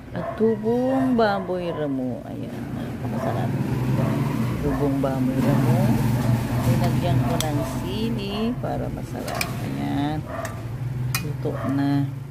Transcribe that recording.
At tubong baboy ramo. Ayan, napakasarap. Tubong baboy ramo. Linagyan ko ng sili para masarap. Ayan. Luto na.